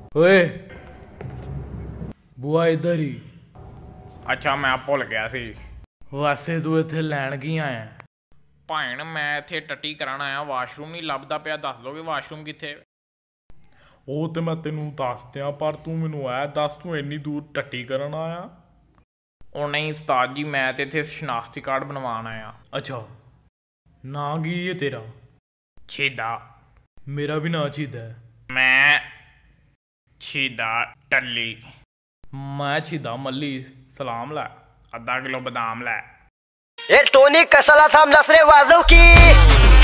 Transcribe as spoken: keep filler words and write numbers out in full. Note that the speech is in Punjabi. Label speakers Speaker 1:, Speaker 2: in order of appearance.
Speaker 1: ओए बुआ इधर ही।
Speaker 2: अच्छा मैं भुल गया सी।
Speaker 1: वैसे तू इत्थे लैन की आया?
Speaker 2: ਭੈਣ ਮੈਂ ਇੱਥੇ ਟੱਟੀ ਕਰਾਉਣ ਆਇਆ, ਵਾਸ਼ਰੂਮ ਨਹੀਂ ਲੱਭਦਾ ਪਿਆ, ਦੱਸ ਦੋਗੇ ਵਾਸ਼ਰੂਮ ਕਿੱਥੇ?
Speaker 1: ਉਹ ਤੇ ਮੈਂ ਤੈਨੂੰ ਦੱਸ ਦਿਆਂ, ਪਰ ਤੂੰ ਮੈਨੂੰ ਐ ਦੱਸ ਤੂੰ ਇੰਨੀ ਦੂਰ ਟੱਟੀ ਕਰਨ ਆਇਆ?
Speaker 2: ਉਹ ਨਹੀਂ ਉਸਤਾਦ ਜੀ, ਮੈਂ ਤੇ ਇੱਥੇ ਸ਼ਨਾਖਤੀ ਕਾਰਡ ਬਣਵਾਉਣ ਆਇਆ।
Speaker 1: ਅੱਛਾ, ਨਾਂ ਕੀ ਹੈ ਤੇਰਾ?
Speaker 2: ਛੀਦਾ।
Speaker 1: ਮੇਰਾ ਵੀ ਨਾਂ ਛੀਦਾ ਹੈ।
Speaker 2: ਮੈਂ ਛੀਦਾ ਟੱਲੀ।
Speaker 1: ਮੈਂ ਛੀਦਾ ਮੱਲੀ। ਸਲਾਮ ਲੈ।
Speaker 2: ਅੱਧਾ ਕਿਲੋ ਬਦਾਮ ਲੈ।
Speaker 3: ये टोनी कशाला थांबलास रे वाजव की।